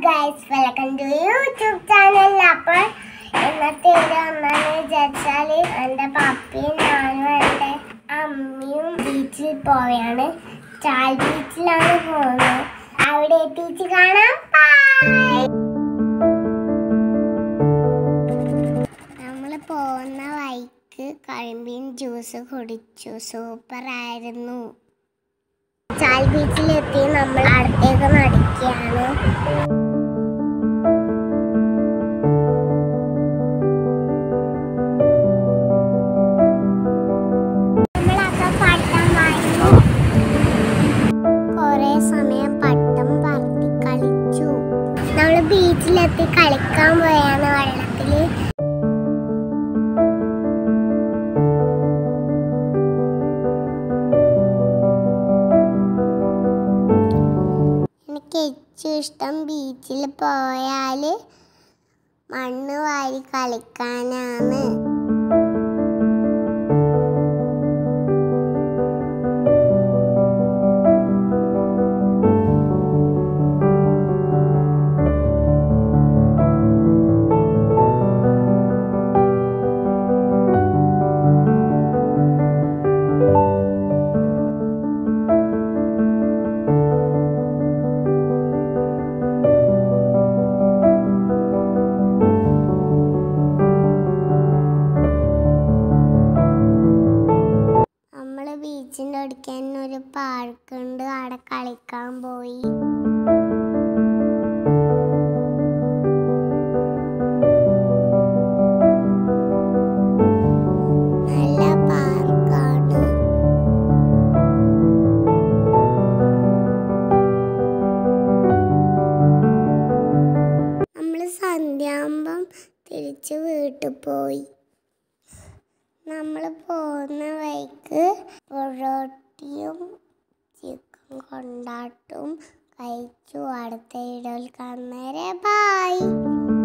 guys, welcome to YouTube channel. അപ്പോൾ ഇന്നത്തെ ഒന്നാണ് വിചാരിച്ചാൽ എൻ്റെ പപ്പയും ഞാനും എൻ്റെ അമ്മയും ബീച്ചിൽ പോവുകയാണ്. ചാൽ ബീച്ചിലാണ് പോകുന്നത്. അവിടെ എത്തിച്ച് കാണാം. നമ്മൾ പോകുന്ന വഴിക്ക് കരിമ്പീൻ ജ്യൂസ് കുടിച്ചു. സൂപ്പറായിരുന്നു. ചാൽ ബീച്ചിലെത്തി നമ്മൾ അടുത്തേക്ക് നടക്കുകയാണ്. നമ്മളൊക്കെ പട്ടം വാങ്ങി കുറേ സമയം പട്ടം പറത്തി കളിച്ചു. നമ്മൾ ബീച്ചിലെത്തി കളിക്കാൻ പോയാണ് വെള്ളത്തിൽ. ഏറ്റവും ഇഷ്ടം ബീച്ചിൽ പോയാൽ മണ്ണ് വാരി കളിക്കാനാണ്. ബീച്ചിൻ്റെ അടുത്ത് തന്നെ ഒരു പാർക്കുണ്ട്. അവിടെ കളിക്കാൻ പോയി. നല്ല പാർക്കാണ്. നമ്മൾ സന്ധ്യാകുമ്പം തിരിച്ച് വീട്ടിൽ പോയി. നമ്മൾ പോകുന്ന വഴിക്ക് പൊറോട്ടയും ചിക്കൻ കൊണ്ടാട്ടും കഴിച്ചു. അടുത്ത വീഡിയോയിൽ കാണുന്നവരെ ബൈ.